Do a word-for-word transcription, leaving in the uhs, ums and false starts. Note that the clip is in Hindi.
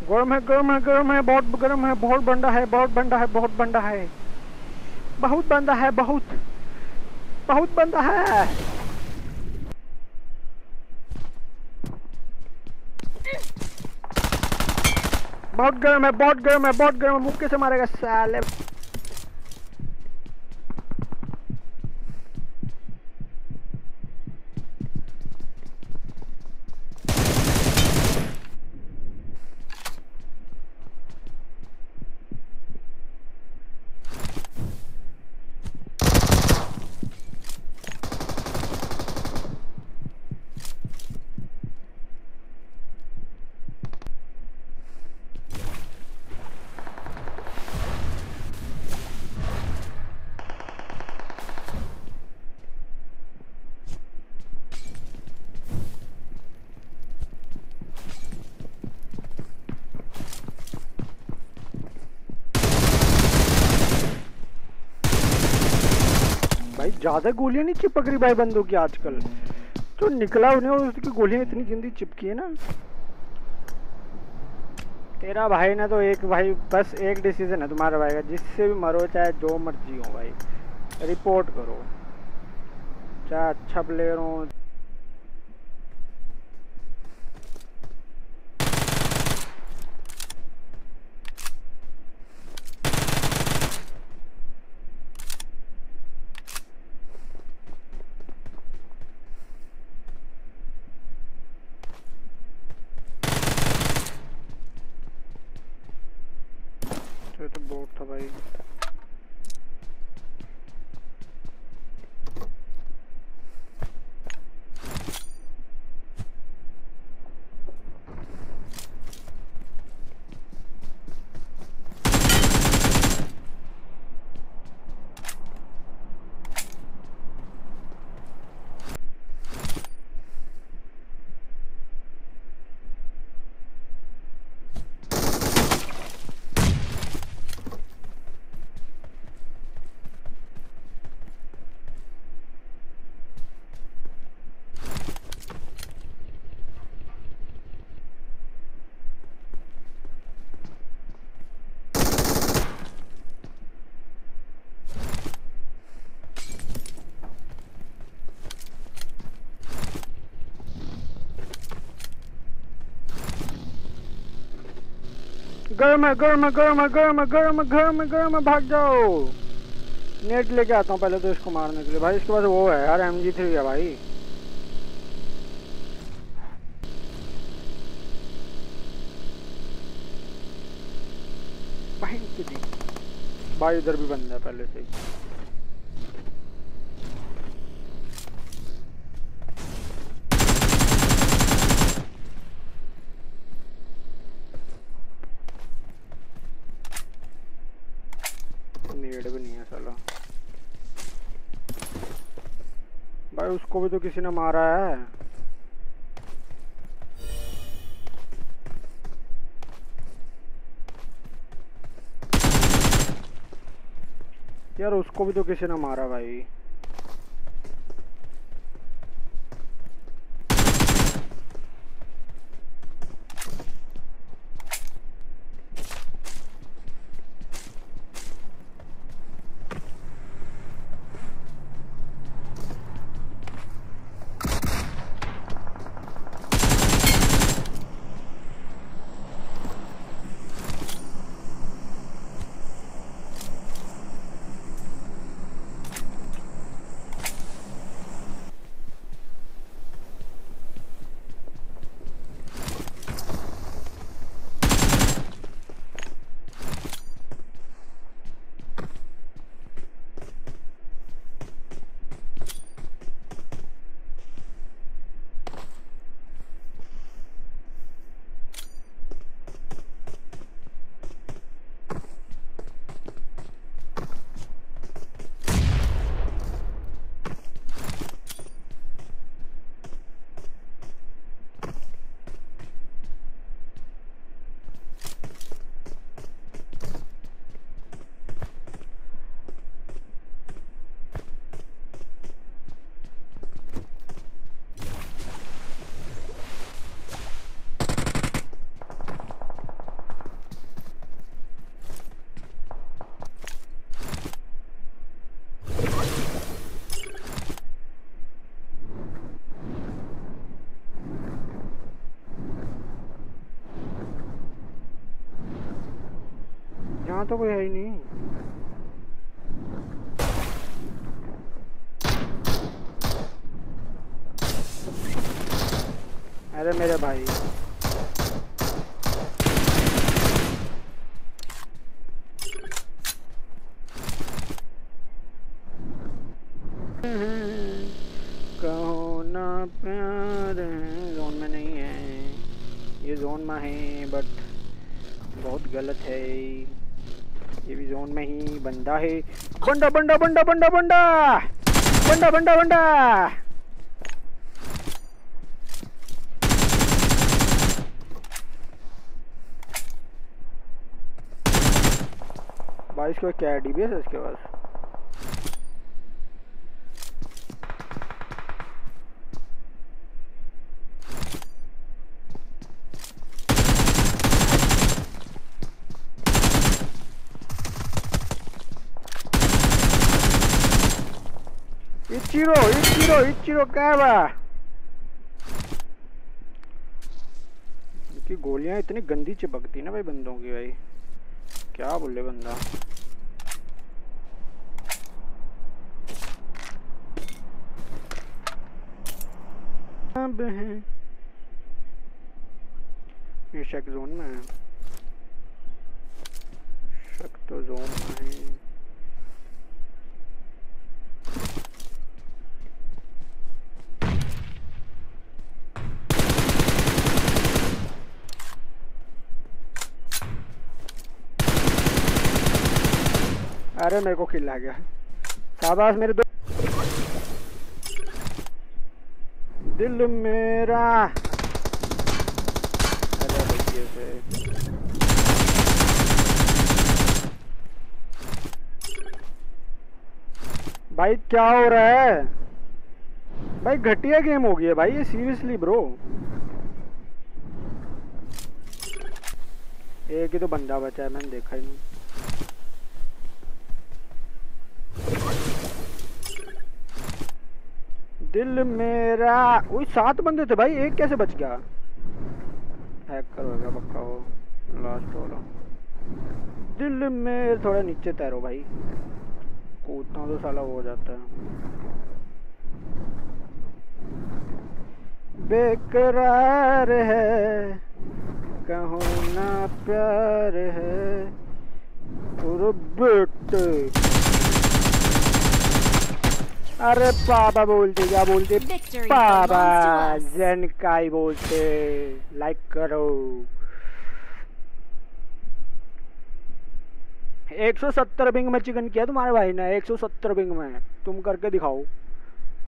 गर्म है गर्म है गर्म है बहुत गर्म है बहुत बंदा है बहुत बंदा है बहुत बंदा है बहुत बंदा है बहुत बहुत बंदा है। बहुत गर्म है बहुत गर्म है बहुत गर्म है मुक्के से मारेगा साले। भाई ज्यादा गोलियां नहीं चिपक रही भाई बंदूक की आजकल। जो निकला उन्हें उसकी गोलियां इतनी जल्दी चिपकी है ना। तेरा भाई ना तो एक भाई बस एक डिसीजन है तुम्हारे भाई का, जिससे भी मरो चाहे जो मर्जी हो भाई रिपोर्ट करो, चाहे अच्छा प्लेयर हो। तो, तो बोट था भाई। गर्म है गर्म है गर्म है गर्म है गर्म है गर्म है गर्म है भाग जाओ। नेट लेके आता हूँ पहले तो इसको मारने के लिए भाई। इसके पास वो है यार एम जी थ्री है भाई। भाई भाई इधर भी बंदा है पहले से ही। नेट भी नहीं है साला भाई। उसको भी तो किसी ने मारा है यार, उसको भी तो किसी ने मारा भाई। यहाँ तो कोई है ही नहीं। अरे मेरे भाई कहो ना प्यार जोन में नहीं है, ये जोन में है बट बहुत गलत है। ये भी जोन में ही बंदा है। बंदा बंदा बंदा बंदा बंदा बंदा बंदा बंदा भाई इसको क्या डीबीएस है इसके पास? इचिरो इचिरो इचिरो क्या बा? इनकी गोलियां इतनी गंदी चिपकती ना भाई बंदों की। भाई क्या बोले बंदा। अब है ये शक जोन में है। शक तो जोन में है। अरे मेरे को किल आ गया। शाबाश मेरे दो दिल मेरा। अरे देखिए से भाई क्या हो रहा है भाई? घटिया गेम हो गई है भाई ये, सीरियसली ब्रो। एक ही तो बंदा बचा है, मैंने देखा ही नहीं। दिल मेरा। वही सात बंदे थे भाई, एक कैसे बच गया? हैकर होगा पक्का वो लास्ट वाला। दिल में थोड़ा नीचे तैरो भाई, कूदता तो साला हो जाता है। बेकरार है कहो ना प्यार है बेटे। अरे पापा बोलते क्या बोलते? पापा जन काय बोलते। लाइक करो। एक सौ सत्तर बिंग में चिकन किया तुम्हारे भाई ने। एक सौ सत्तर बिंग में तुम करके दिखाओ।